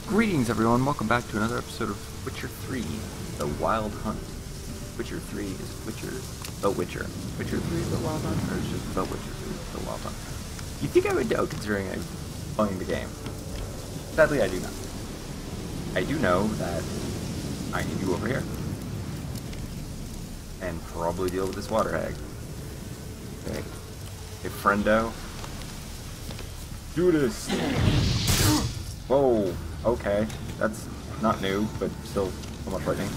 Greetings everyone, welcome back to another episode of Witcher 3, The Wild Hunt. Witcher 3 is The Witcher. Witcher 3 is The Wild Hunt, or is just The Witcher 3 The Wild Hunt? You'd think I would know considering I'm playing the game. Sadly, I do not. I do know that I need you over here. And probably deal with this water hag. Okay. Hey, friendo. Do this! Whoa, okay. That's not new, but still somewhat frightening.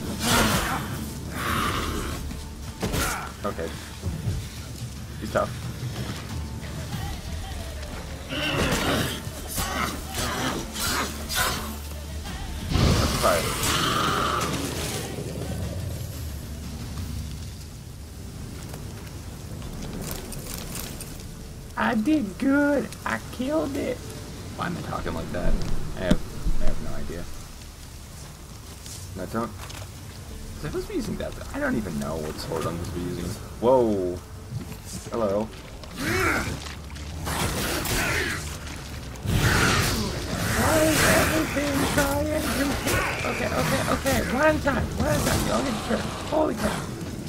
Okay. He's tough. Let's fire. I did good. I killed it. Why am I talking like that? I have no idea. No, don't. Was I supposed to be using that? I don't even know what sword I'm supposed to be using. Whoa. Hello. Why is everything trying to... Okay. One at a time. Y'all get your turn. Holy crap.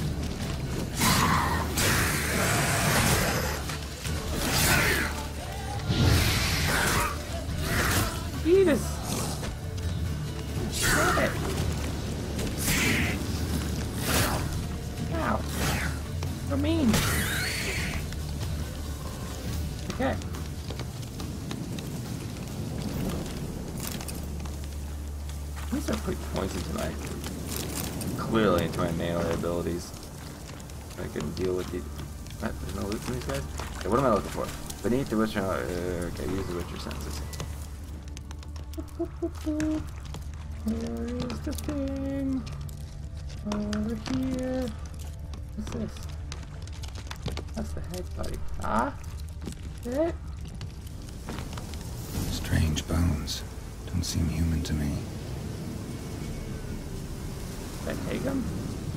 Jesus! Stop it! Ow! So mean! Okay. At least I put points into my... clearly into my melee abilities. I can deal with the... What? There's no loot from these guys? Okay, what am I looking for? Beneath the Witcher... okay, use the Witcher senses. Where is the thing? Over here. What's this? That's the head buddy. Ah? It? Strange bones. Don't seem human to me. Did I take them?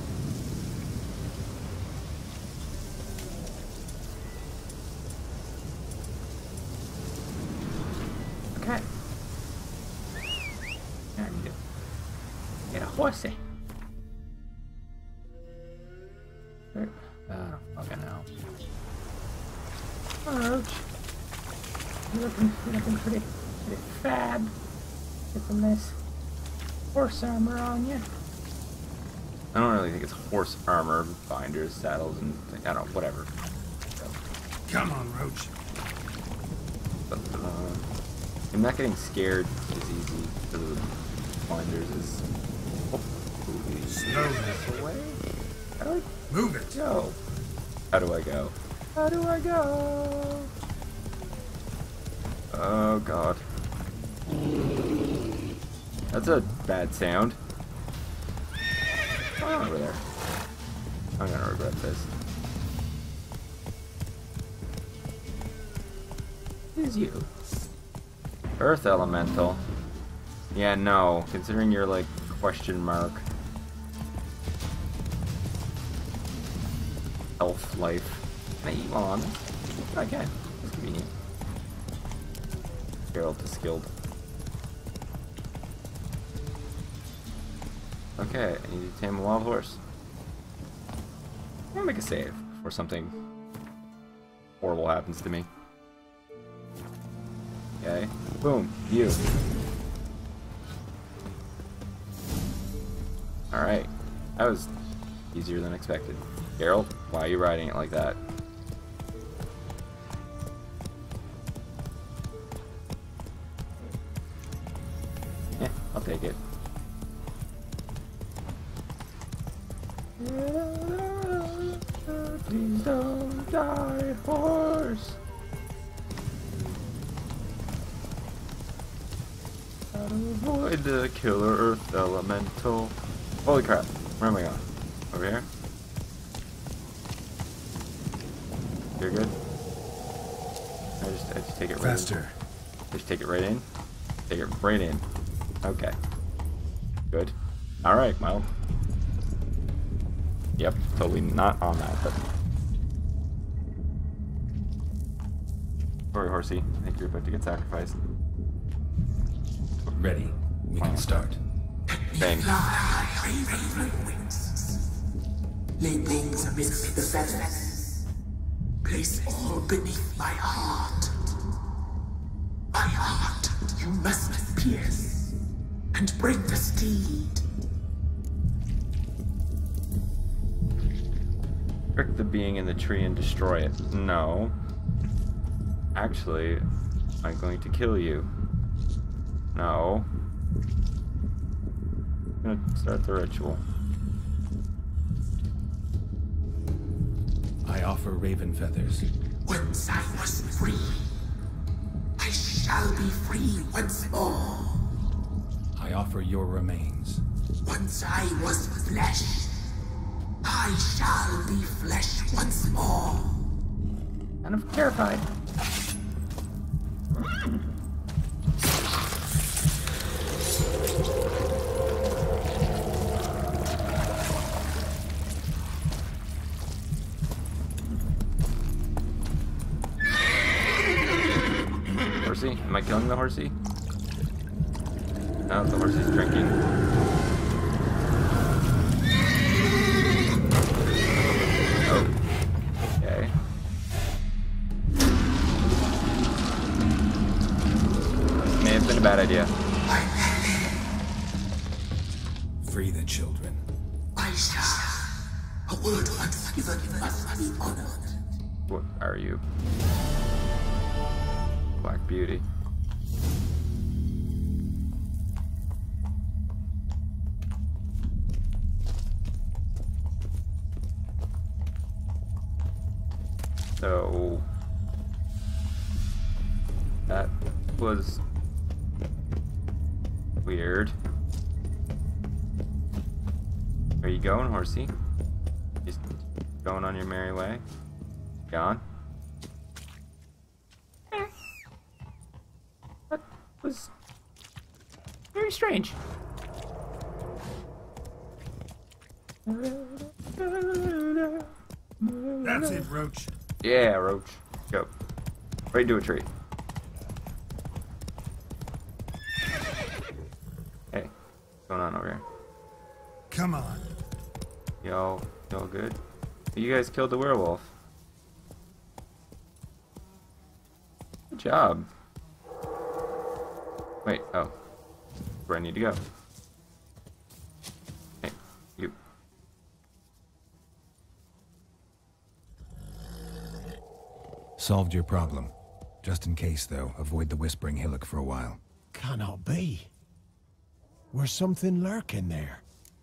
Okay. Get a horsey. I don't fucking know. Roach. You're looking pretty fab. Get some nice horse armor on you. I don't really think it's horse armor, binders, saddles, and I don't know, whatever. So. Come on, Roach. But, I'm not getting scared as easy because of the binders is. Slow this Away? How do I move it. go? How do I go? How do I go? Oh god. That's a bad sound. Come on over there. I'm gonna regret this. Who's you? Earth Elemental. Yeah, no. Considering you're like question mark. Elf life. Can I eat while on this? I can. That's convenient. Geralt is skilled. Okay, I need to tame a wild horse. I'm gonna make a save before something horrible happens to me. Okay. Boom. You. Alright. That was easier than expected. Geralt, why are you riding it like that? Yeah, I'll take it. Please don't die, horse. How to avoid the killer earth elemental. Holy crap, where am I going? Over here? You're good? I just take it right Faster. in. Just take it right in? Take it right in. Okay. Good. Alright, well. Yep, totally not on that, but... Sorry, horsey. I think you're about to get sacrificed. Ready. We can start. Bang. Lay things amidst the feathers. Place all beneath my heart. My heart you must pierce, and break the steed. Trick the being in the tree and destroy it. No. Actually, I'm going to kill you. No. I'm gonna start the ritual. I offer raven feathers. Once I was free, I shall be free once more. I offer your remains. Once I was flesh, I shall be flesh once more. Kind of terrified. Horsey? Am I killing the horsey? No, the horsey's drinking. Oh. Okay. May have been a bad idea. Free the children. I shall. A word once given must be honored. What are you? Black Beauty. So that was weird. Where you going, horsey? Just going on your merry way? Gone? That was very strange. That's it, Roach. Yeah, Roach. Go. Right into a tree. Hey, what's going on over here? Come on. Y'all good? You guys killed the werewolf. Good job. Wait, oh. Where I need to go. Hey, you. Solved your problem. Just in case, though, avoid the Whispering Hillock for a while. Cannot be. Where's something lurking there?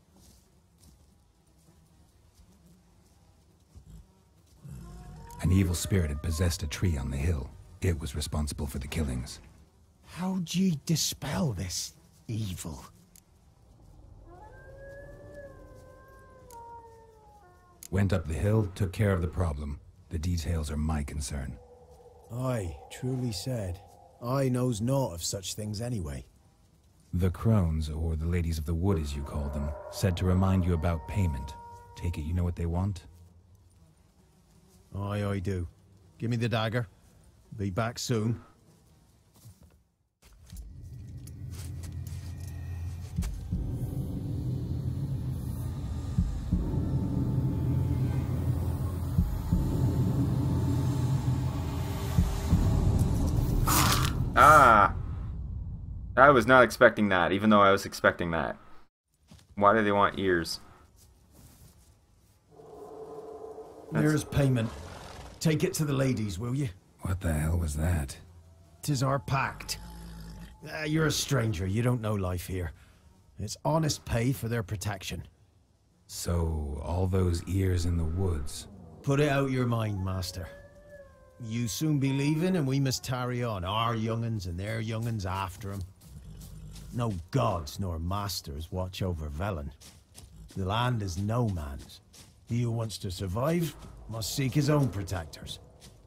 An evil spirit had possessed a tree on the hill. It was responsible for the killings. How'd ye dispel this evil? Went up the hill, took care of the problem. The details are my concern. Aye, truly said. I knows naught of such things anyway. The crones, or the ladies of the wood as you call them, said to remind you about payment. Take it you know what they want? Aye, I do. Give me the dagger. Be back soon. Ah! I was not expecting that, even though I was expecting that. Why do they want ears? There's payment. Take it to the ladies, will you? What the hell was that? 'Tis our pact. You're a stranger, you don't know life here. It's honest pay for their protection. So, all those ears in the woods. Put it out your mind, master. You soon be leaving and we must tarry on, our young'uns and their young'uns after 'em. No gods nor masters watch over Velen. The land is no man's. He who wants to survive must seek his own protectors.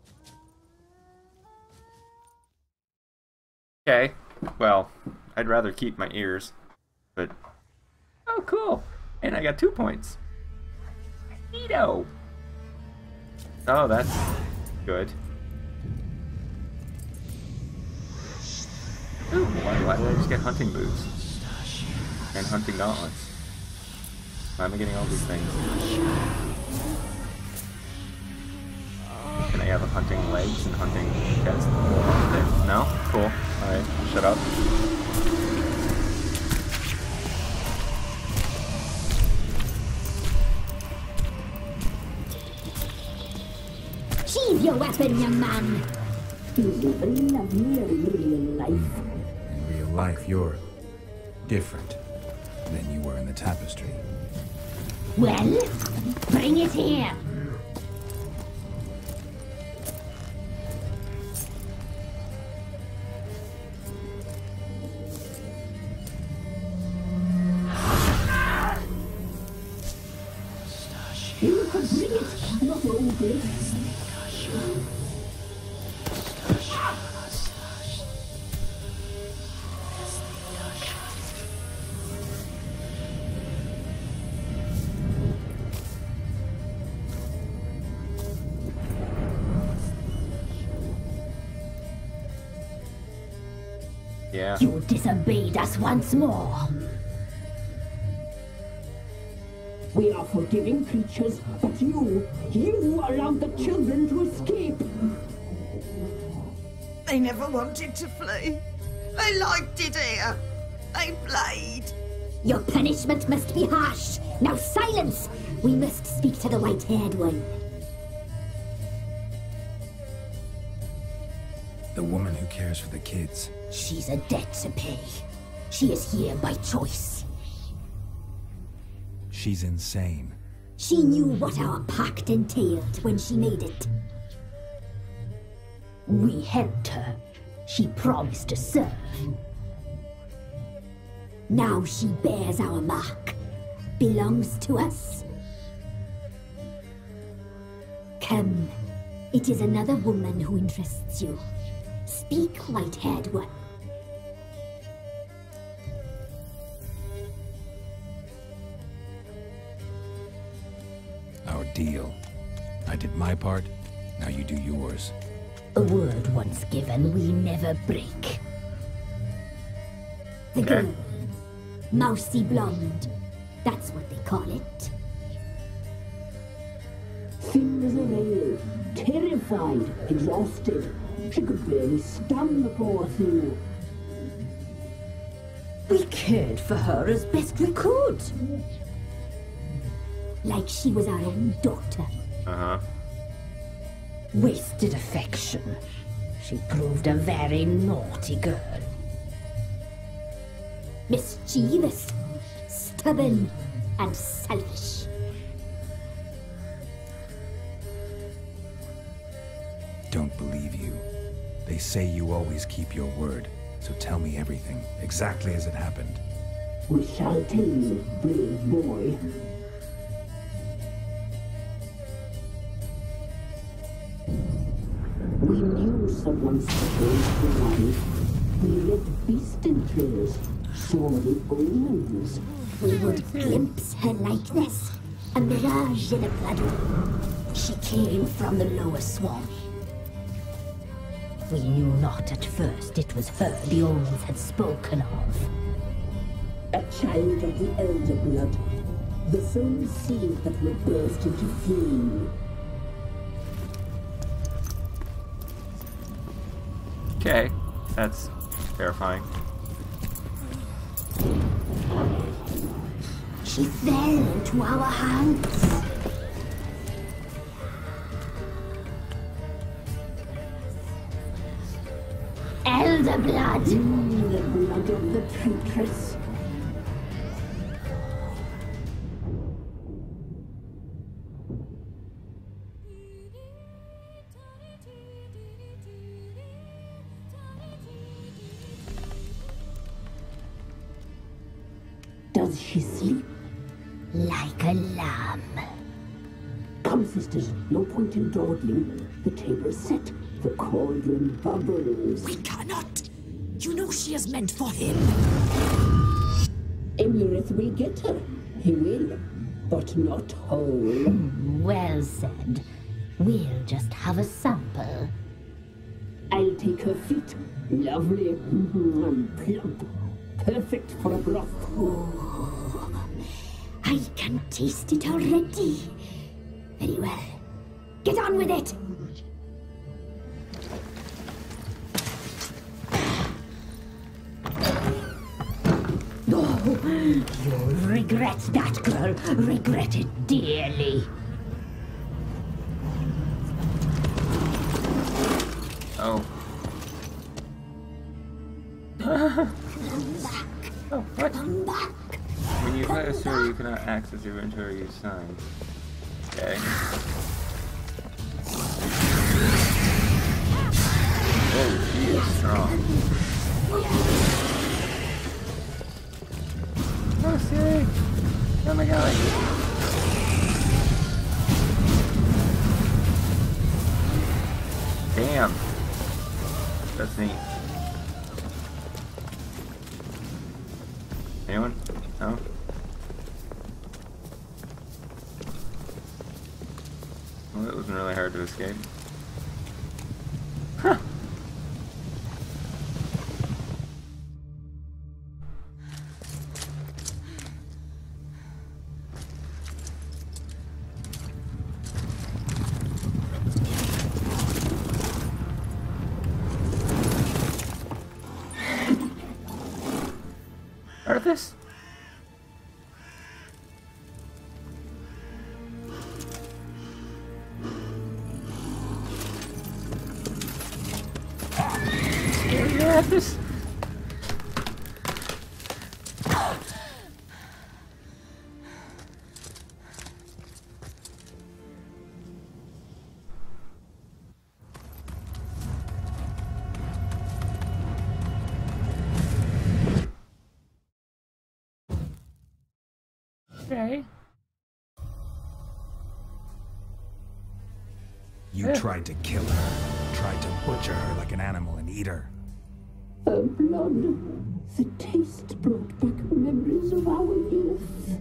Okay, well, I'd rather keep my ears, but... Oh, cool! And I got 2 points. Neato! Oh, that's good. Ooh, why did I just get hunting boots? and hunting gauntlets. Why am I getting all these things? Can I have a hunting legs and hunting chest? Okay. No? Cool. Alright, shut up. Sheathe your weapon, young man. He's very lovely in real life. In real life, you're different than you were in the tapestry. Well, bring it here. You could bring it, not old this. Yeah. You disobeyed us once more. We are forgiving creatures, but you allowed the children to escape. They never wanted to flee. They liked it here. They played. Your punishment must be harsh. Now silence! We must speak to the white-haired one. The woman who cares for the kids. She's a debt to pay. She is here by choice. She's insane. She knew what our pact entailed when she made it. We helped her. She promised to serve. Now she bears our mark. Belongs to us. Come. It is another woman who interests you. Speak, white-haired one. Our deal. I did my part, now you do yours. A word once given, we never break. The girl. Mousy blonde. That's what they call it. Thin as a rail, terrified, exhausted. She could barely stand the poor thing. We cared for her as best we could. Like she was our own daughter. Uh-huh. Wasted affection. She proved a very naughty girl. Mischievous, stubborn, and selfish. Don't believe you. They say you always keep your word, so tell me everything, exactly as it happened. We shall tell you, brave boy. We knew someone special was alive. We read beast entrails, saw the omens. We would glimpse her likeness, a mirage in a puddle. She came from the lower swamp. We knew not at first it was her the omens had spoken of. A child of the elder blood. The soul seed that will burst into flame. Okay. That's terrifying. She fell into our hands. Elder blood. The blood of the traitress. Does she sleep? Like a lamb. Come, sisters, no point in dawdling. The table is set. The cauldron bubbles. We cannot. You know she is meant for him. Emurith will get her. He will, but not whole. Well said. We'll just have a sample. I'll take her feet. Lovely. And plump. perfect for a broth. Oh, I can taste it already. Very well. Get on with it! Oh, you'll regret that, girl. Regret it dearly. Oh. Oh, what? Come back. When you play a story, you cannot access your inventory use signs. Okay. Oh, she is strong. Oh, Siri! Oh my god! Damn! That's neat. Anyone? No? Well, it wasn't really hard to escape. Huh! Arthas? Arthas? Okay. You tried to kill her. Tried to butcher her like an animal and eat her. Her blood. The taste brought back memories of our youth.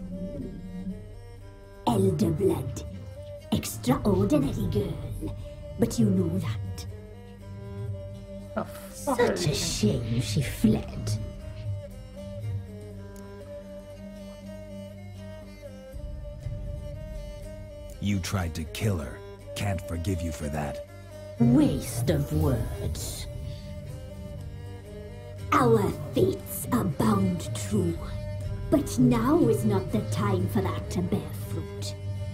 Elder blood. Extraordinary girl. But you know that. Oh, fuck are Such a these? shame she fled. You tried to kill her. Can't forgive you for that. Waste of words. Our fates are bound true. But now is not the time for that to bear fruit.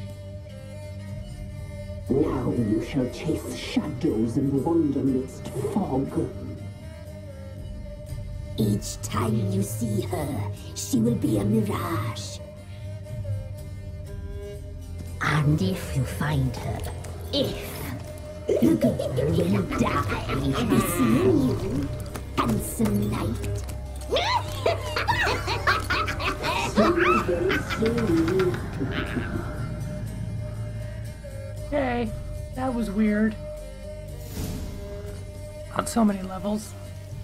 Now you shall chase shadows and wander midst fog. Each time you see her, she will be a mirage. And if you find her, the girl will die. Be seeing you, handsome knight. Okay, that was weird. On so many levels.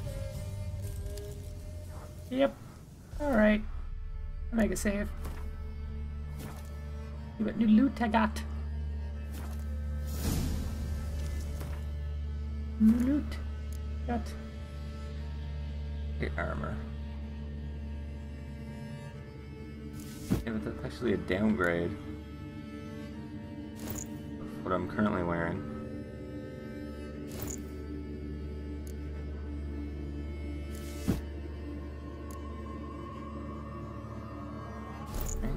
Yep. Alright. I'll make a save. See what new loot I got. New loot. Got. Okay, armor. Yeah, but that's actually a downgrade of what I'm currently wearing. Okay.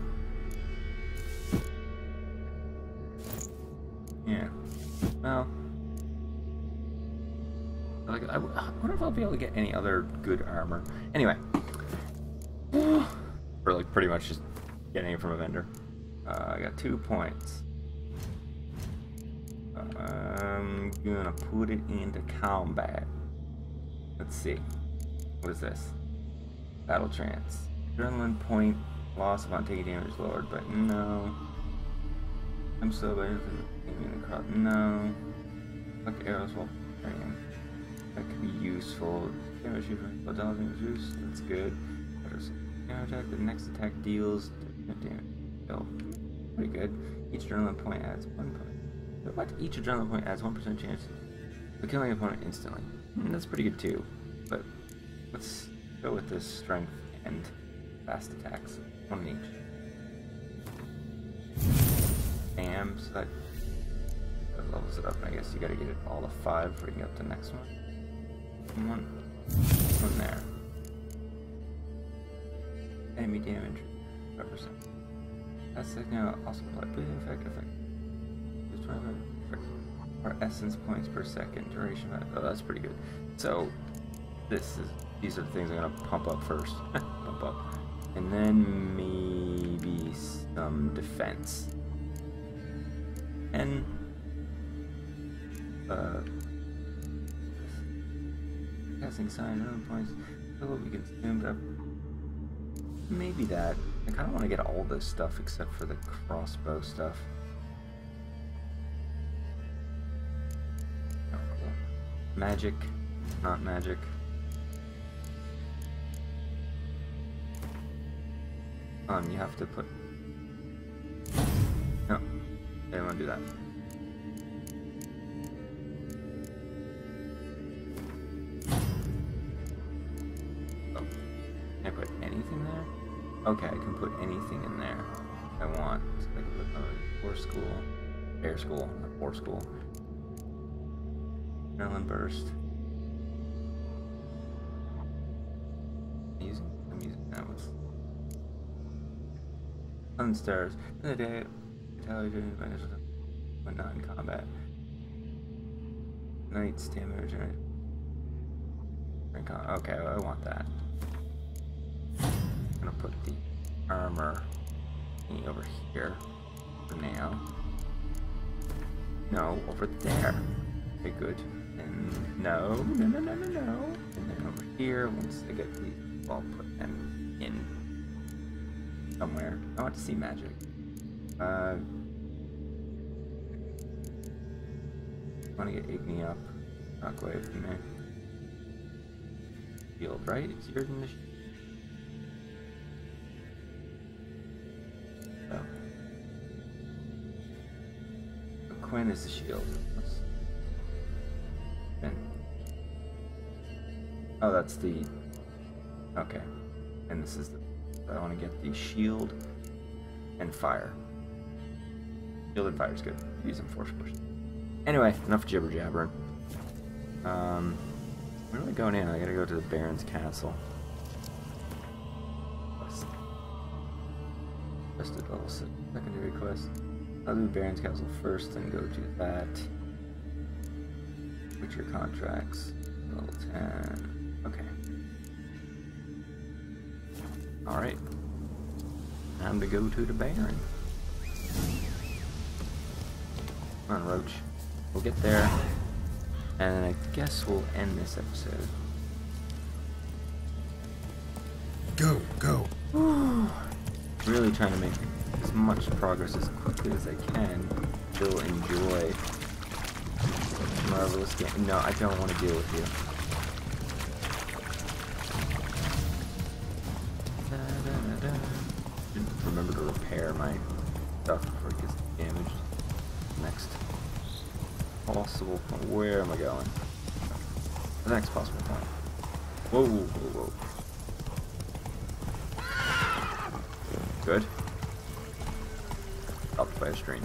Yeah. Well. Like, I wonder if I'll be able to get any other good armor. Anyway. Or like pretty much just getting it from a vendor. I got 2 points. I'm gonna put it into combat. Let's see. What is this? Battle trance. Adrenaline point loss upon taking damage lowered, but no. I'm still better than aiming the crowd. No. Fuck arrows while carrying. That could be useful. Damage you for $1 juice. That's good. Counter attack. The next attack deals damage. Oh, pretty good. Each adrenaline point adds 1 point. What? Each adrenaline point adds 1% chance of killing an opponent instantly. That's pretty good too. But let's Go with this strength and fast attacks. One each. Bam, so that levels it up. I guess you gotta get it all to 5 before you get up to the next one. One there. Enemy damage 5%. That's like now also apply bleeding effect. Or essence points per second duration. Oh, that's pretty good. So these are the things I'm gonna pump up first. Pump up, and then maybe some defense and casting sign other points. Oh, we can zoom up. Maybe that. I kind of want to get all this stuff except for the crossbow stuff. Oh, cool. Magic, not magic. You have to put. No, I didn't want to do that. Oh, can I put anything there? Okay, I can put anything in there I want. So I can put War School, Air School, not War School. Adrenaline Burst. I'm using that one. Stars. In the day, fatality when not in combat. Night stamina regeneration. Okay, I want that. I'm gonna put the armor thingy over here for now. No, over there. Okay, good. And no. And then over here, once I get these, I'll put them in. Somewhere. I want to see magic. I want to get Igni up. Shockwave in there. Shield, right? It's yours in the shield. Oh. So Quinn is the shield. Oh, that's the. Okay. And this is the. I want to get the shield and fire. Shield and fire is good. Use them force push. Anyway, enough jibber jabbering. Where am I going in? I gotta go to the Baron's castle. Just a level 6 secondary quest. I'll do the Baron's castle first, then go to that. Witcher contracts. Level 10. Okay. Alright. Time to go to the Baron. Come on, Roach. We'll get there. And I guess we'll end this episode. Go. Really trying to make as much progress as quickly as I can. Still enjoy marvelous game. No, I don't want to deal with you. Remember to repair my stuff before it gets damaged. Next possible point. Where am I going? The next possible point. Whoa. Good. Stopped by a stream.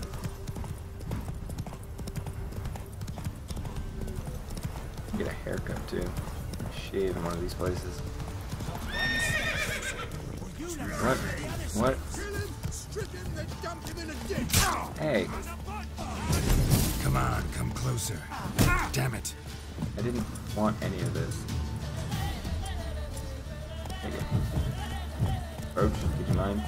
Get a haircut too. Shave in one of these places. What? Hey. Come on, come closer. Damn it. I didn't want any of this. Take it. Roach, would you mind?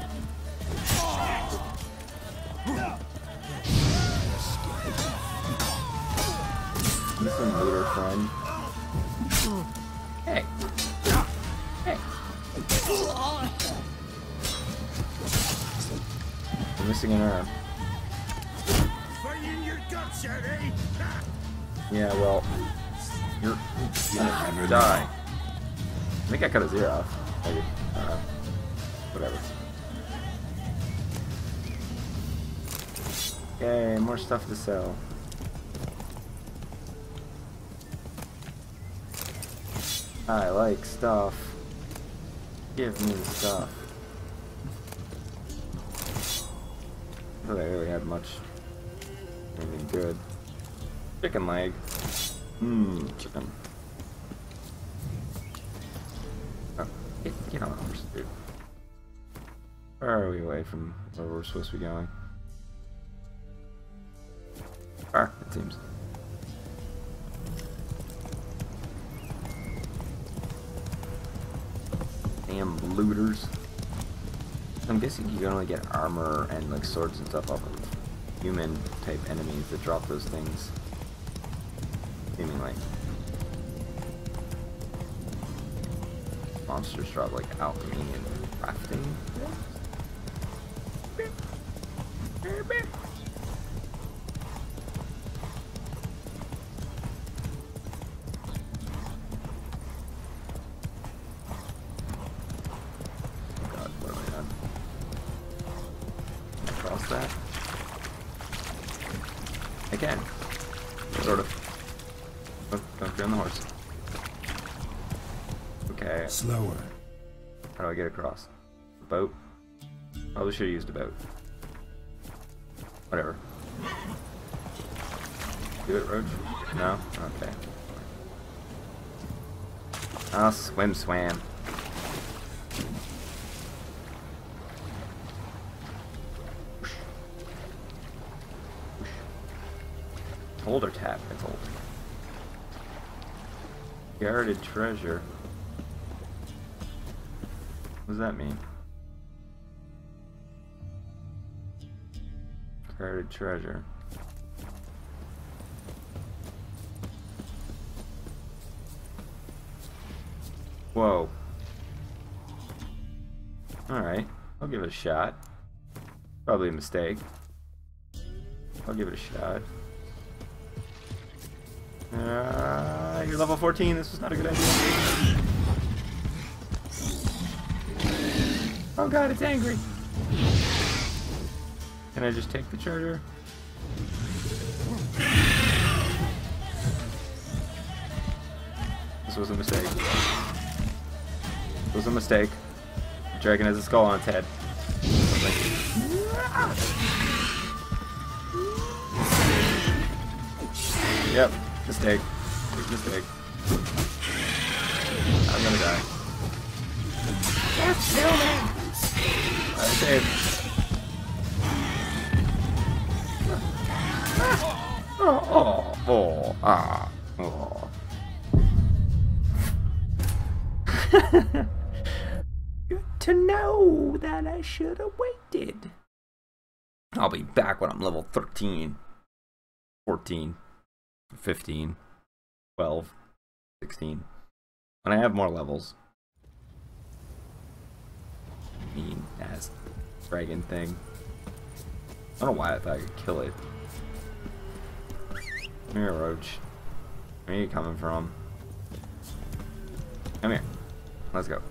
Listen, leader friend. Hey. You're missing an arm. Yeah, well, you're gonna die. I think I cut his ear off. Maybe. Whatever. Yay, more stuff to sell. I like stuff. Give me the stuff. I don't really had much. Anything good. Chicken leg. Chicken. Oh, get on the horse, dude. Far are we away from where we're supposed to be going? Far, it seems. Damn looters. I'm guessing you can only get armor and like swords and stuff off of human type enemies that drop those things. Seemingly. Monsters drop like alchemy and crafting. God, what have I done? Cross that? I can. Sort of. Oh, don't get on the horse. Okay. Slower. How do I get across? Boat? Probably should have used a boat. Whatever. Do it, Roach? No? Okay. I'll swam. Hold or tap? It's hold. Guarded treasure. What does that mean? Guarded treasure. Whoa. Alright, I'll give it a shot. Probably a mistake. I'll give it a shot. You're level 14, this was not a good idea. Oh god, it's angry. Can I just take the charger? This was a mistake. It was a mistake. The dragon has a skull on its head. Yep, mistake. Big mistake. I'm gonna die. Just kill me! I saved. Good to know that I should have waited. I'll be back when I'm level 13, 14, 15, 12, 16. When I have more levels. Mean ass dragon thing. I don't know why I thought I could kill it. Come here, Roach. Where are you coming from? Come here. Let's go.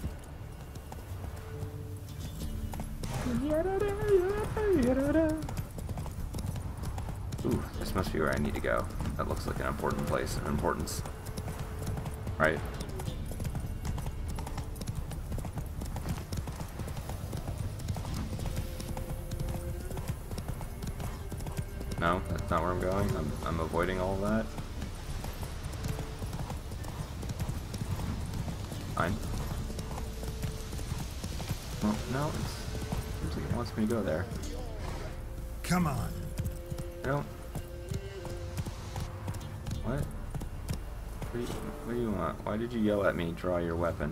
Ooh, this must be where I need to go. That looks like an important place of importance. Right? No, that's not where I'm going. I'm avoiding all of that. Fine. Well, no, it seems like it wants me to go there. Come on. I don't. What? What do you want? Why did you yell at me? Draw your weapon.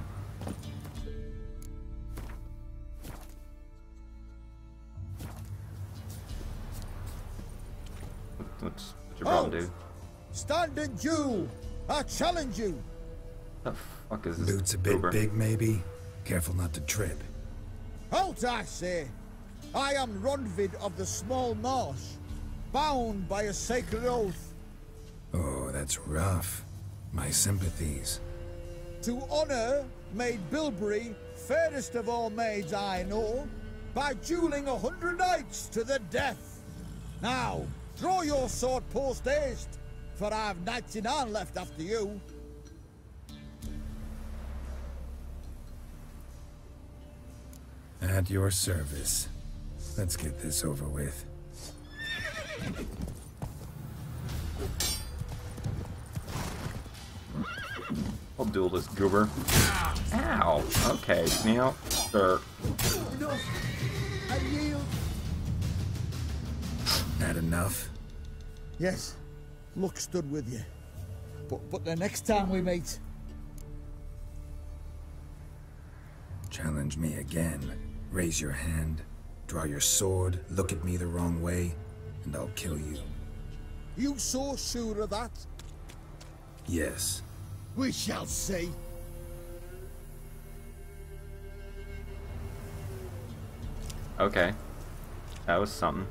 What's your problem, dude? Stand and duel! I challenge you! The fuck is this? Boots a bit Uber? big, maybe? Careful not to trip. Halt, I say! I am Ronvid of the Small Marsh, bound by a sacred oath. Oh, that's rough. My sympathies. To honor Maid Bilberry, fairest of all maids I know, by dueling 100 knights to the death. Now, draw your sword post haste, for I've 99 left after you. At your service. Let's get this over with. I'll duel this goober. Ow! Okay, now, sir. I yield. Not enough? Yes, luck stood with you. But the next time we meet... Challenge me again. Raise your hand, draw your sword, look at me the wrong way, and I'll kill you. You so sure of that? Yes. We shall see. Okay. That was something.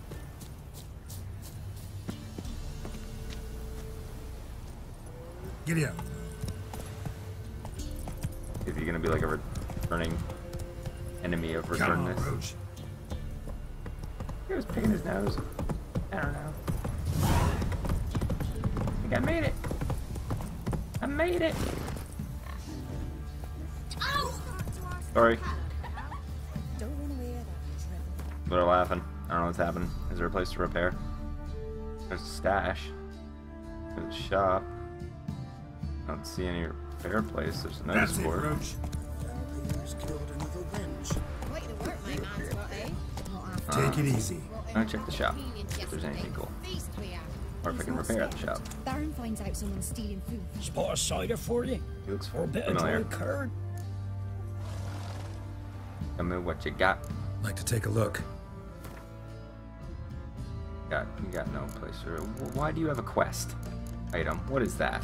Giddy up. Is he gonna be like a returning enemy of return this? Roach. He was picking his nose. I don't know. I think I made it. I made it. Sorry. They're laughing. I don't know what's happening. Is there a place to repair? There's a stash. There's a shop. I don't see any repair place. There's a notice board. Take it easy. I'm gonna check the shop. If there's anything cool. Or if I can repair at the shop. Baron finds out someone's stealing food. Spot a cider for you? He looks Or a bit of familiar. dry curd? Tell me what you got. Like to take a look. You got no place. Why do you have a quest item? What is that?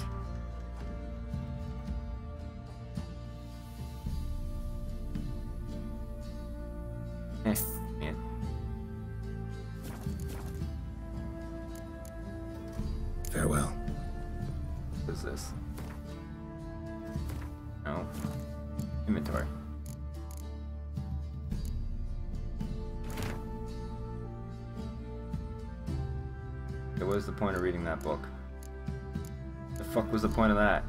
Man. Farewell. What is this? No. Inventory. What was the point of reading that book? The fuck was the point of that?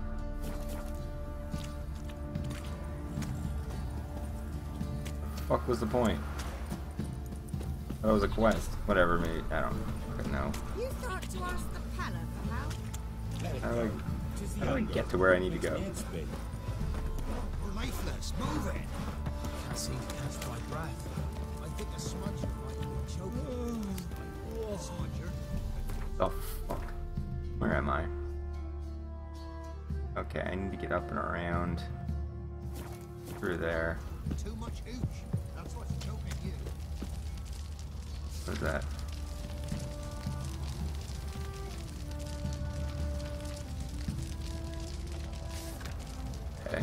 The fuck was the point? That was a quest. Whatever, mate. I don't fucking know. You thought to ask the Pella for help? How do I get to where I need to go? We're lifeless. Move it. Can't seem to catch my breath. I think a smudger might be choking. Oh fuck. Where am I? Okay, I need to get up and around through there. Too much hooch. That's what's choking you. What is that? Okay.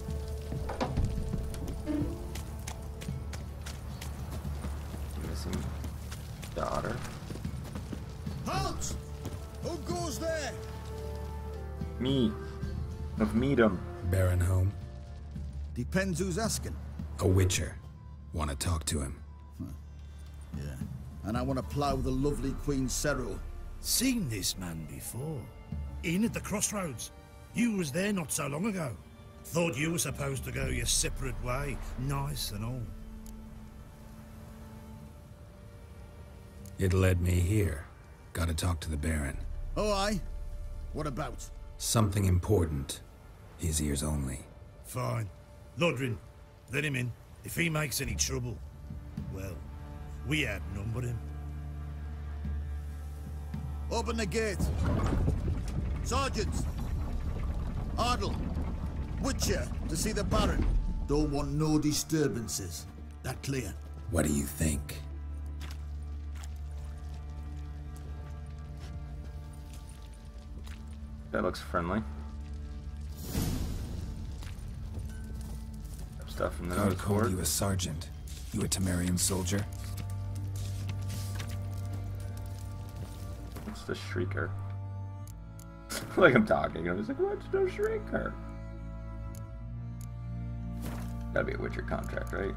Missing daughter. Halt! Who goes there? Me. Of Meadum. Baron home. Depends who's asking. A witcher. Want to talk to him. Yeah. And I want to plough the lovely Queen Cero. Seen this man before. In at the crossroads. You was there not so long ago. Thought you were supposed to go your separate way. Nice and all. It led me here. Gotta talk to the Baron. Oh, aye? What about? Something important. His ears only. Fine. Lodrin, let him in. If he makes any trouble, well, we outnumber him. Open the gate. Sergeants! Ardle! Witcher, to see the Baron. Don't want no disturbances. That clear? What do you think? That looks friendly. Stuff from the God notice called board. you a sergeant. You a Temerian soldier? What's the Shrieker? Like I'm talking. I was like, what's the Shrieker? Gotta be a Witcher contract, right?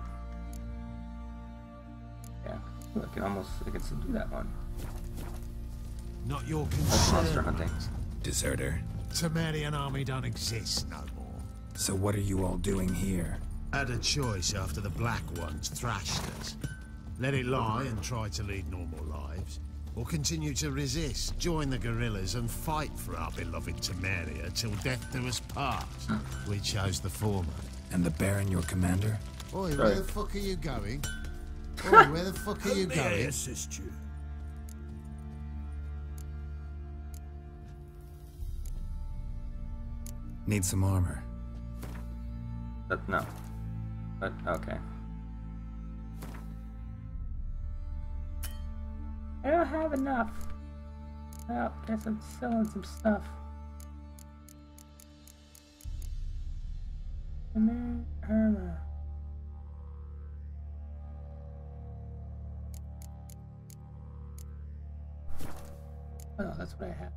Yeah. Ooh, I can still do that one. Not your That's monster concern. hunting. Deserter. Temerian army don't exist no more. So what are you all doing here? Had a choice after the Black Ones thrashed us. Let it lie and try to lead normal lives, or continue to resist, join the guerrillas and fight for our beloved Temeria till death do us part. We chose the former. And the Baron, your commander? Oi, where the fuck are you going? Oi, where the fuck are you May I going? assist you? Need some armor. No. But, okay. I don't have enough. Oh, guess I'm selling some stuff. Armor. Oh, that's what I have.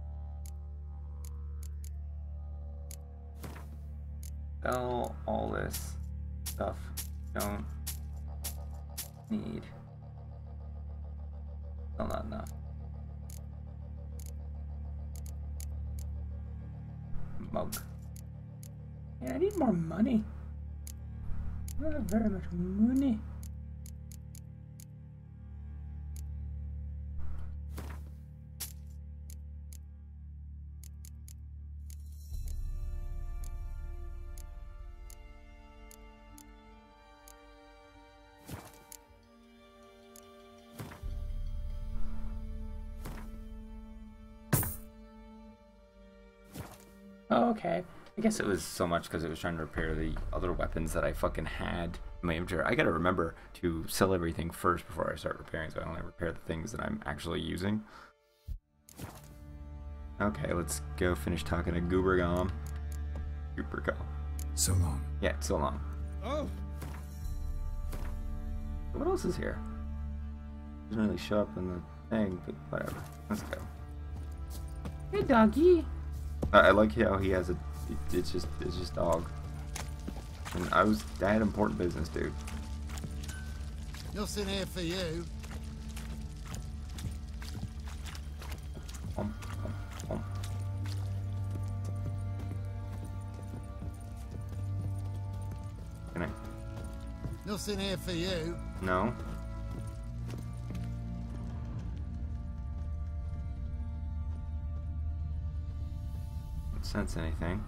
Sell all this stuff. Don't need. Still not enough. Mug. Yeah, I need more money. I don't have very much money. Oh, okay. I guess it was so much because it was trying to repair the other weapons that I fucking had in my inventory. I gotta remember to sell everything first before I start repairing, so I only repair the things that I'm actually using. Okay, let's go finish talking to Goobergom. So long. Yeah, so long. Oh. What else is here? Doesn't really show up in the thing, but whatever. Let's go. Hey, doggy. I like how he has a. It's just dog. And I had important business, dude. Nothing here for you. Can I? Nothing here for you. No. Don't sense anything.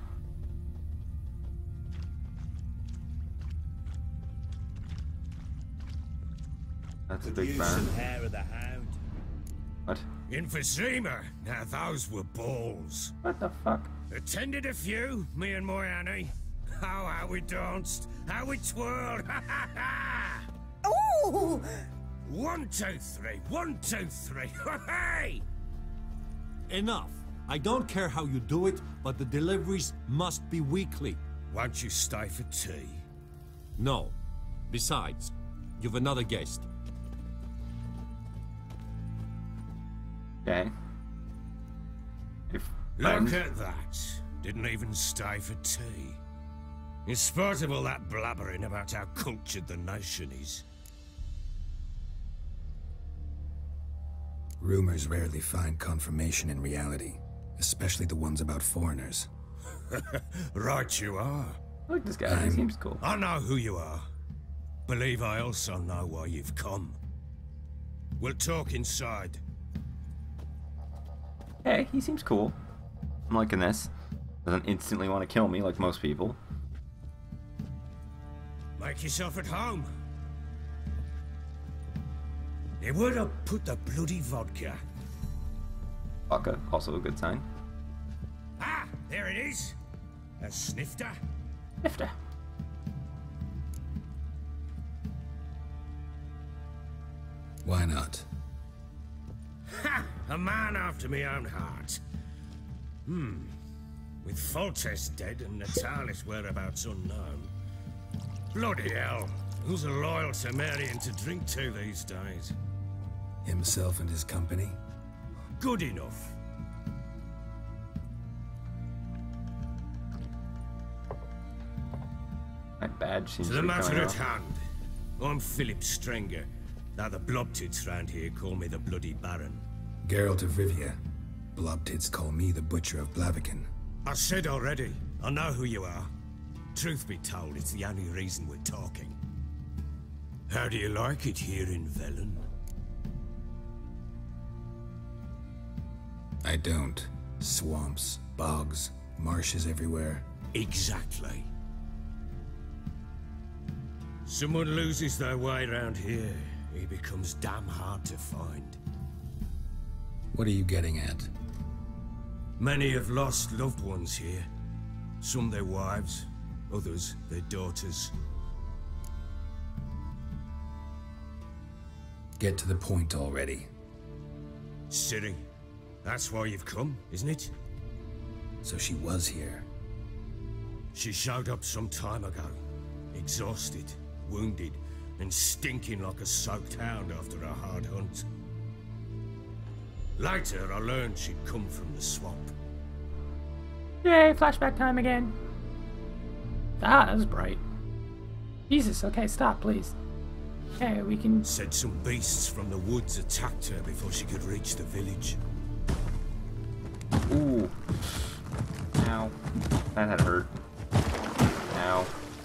That's a big barn. Hair of the Hound. What? Emphysema. Now those were balls. What the fuck? Attended a few, me and my Annie. Oh, how we danced, how we twirled. Ha ha ha! Ooh! 1, 2, 3. 1, 2, 3. Hey! Enough. I don't care how you do it, but the deliveries must be weekly. Won't you stay for tea? No. Besides, you've another guest. Okay. Look at that. Didn't even stay for tea. In spite of all that blabbering about how cultured the nation is. Rumors rarely find confirmation in reality, especially the ones about foreigners. Right you are. I like this guy, he seems cool. I know who you are. Believe I also know why you've come. We'll talk inside. Hey, he seems cool. I'm liking this. Doesn't instantly want to kill me like most people. Make yourself at home. They would have put the bloody vodka. Vodka, also a good sign. Ah, there it is. A snifter. Snifter. Why not? Ha! A man after my own heart. With Foltest dead and Natalis whereabouts unknown. Bloody hell. Who's a loyal Temerian to drink to these days? Himself and his company? Good enough. My badge seems To to the be matter coming at off. hand. I'm Philip Strenger. Now the Blobtits round here call me the Bloody Baron. Geralt of Rivia. Blobtits call me the Butcher of Blaviken. I said already, I know who you are. Truth be told, it's the only reason we're talking. How do you like it here in Velen? I don't. Swamps, bogs, marshes everywhere. Exactly. Someone loses their way around here, he becomes damn hard to find. What are you getting at? Many have lost loved ones here. Some their wives, others their daughters. Get to the point already. Ciri, that's why you've come, isn't it? So she was here. She showed up some time ago, exhausted, wounded, and stinking like a soaked hound after a hard hunt. Later, I learned she'd come from the swamp. Yay, flashback time again. Ah, that was bright. Jesus, okay, stop, please. Okay, we can... Said some beasts from the woods attacked her before she could reach the village. Ooh. Ow. That had hurt. Ow.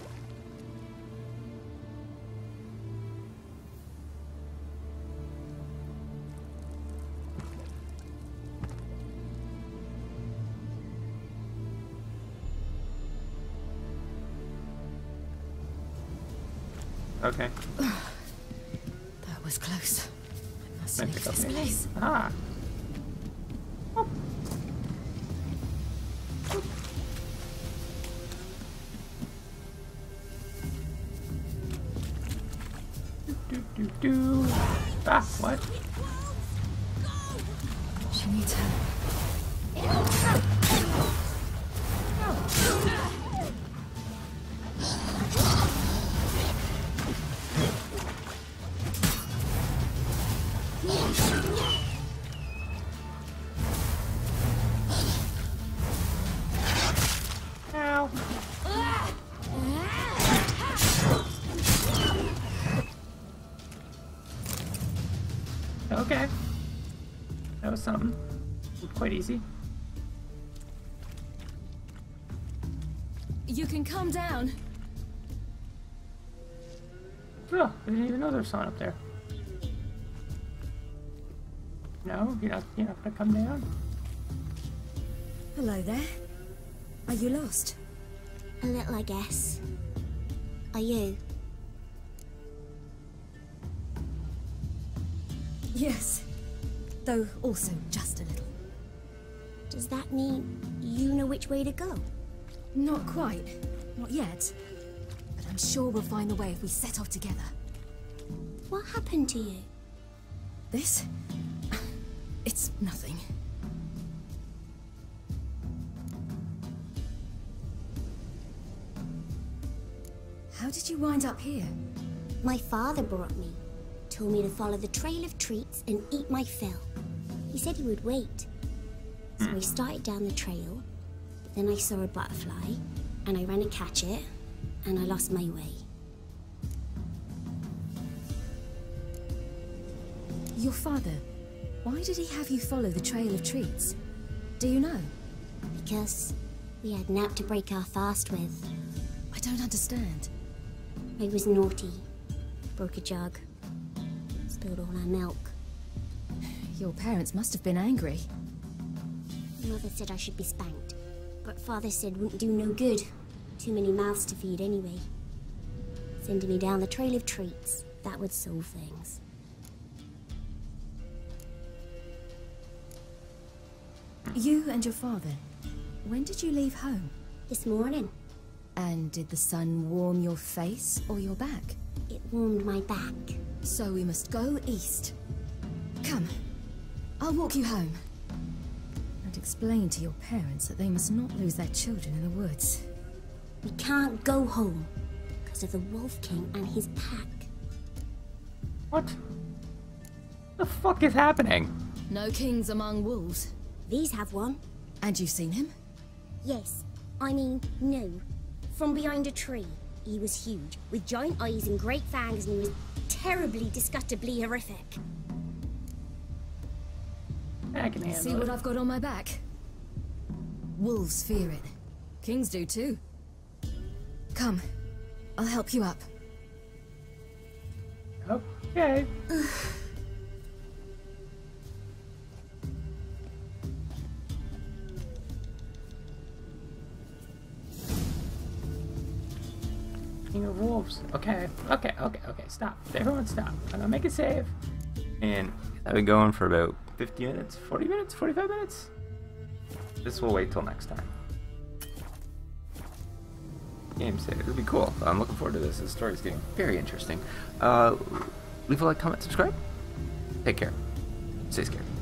Okay. That was close. I must Meant leave to go this there. place. Ah. Oh. Do. Ah, what? She needs help. Ow. Okay. That was something. Quite easy. You can come down. Oh, I didn't even know there was someone up there. No, you're not gonna come down? Hello there. Are you lost? A little, I guess. Are you? Yes. Though also just a little. Does that mean you know which way to go? Not quite. Not yet. But I'm sure we'll find the way if we set off together. What happened to you? This? It's nothing. How did you wind up here? My father brought me. Told me to follow the trail of treats and eat my fill. He said he would wait. So I started down the trail. Then I saw a butterfly, and I ran to catch it, and I lost my way. Your father, why did he have you follow the trail of treats? Do you know? Because we had Nap to break our fast with. I don't understand. I was naughty. Broke a jug. Spilled all our milk. Your parents must have been angry. Mother said I should be spanked, but Father said wouldn't do no good. Too many mouths to feed anyway. Sending me down the trail of treats, that would solve things. You and your father, when did you leave home? This morning. And did the sun warm your face or your back? It warmed my back. So we must go east. Come, I'll walk you home. And explain to your parents that they must not lose their children in the woods. We can't go home because of the Wolf King and his pack. What? The fuck is happening? No kings among wolves. These have one. And you've seen him? Yes. I mean, no. From behind a tree. He was huge, with giant eyes and great fangs, and he was terribly, disgustingly horrific. I can handle See it. what I've got on my back? Wolves fear it. Kings do too. Come. I'll help you up. Okay. King of Wolves. Okay. Stop. Everyone stop. I'm gonna make a save. And I've been going for about 50 minutes, 40 minutes, 45 minutes. This will wait till next time. Game save. It'll be cool. I'm looking forward to this. This story is getting very interesting. Leave a like, comment, subscribe. Take care. Stay scared.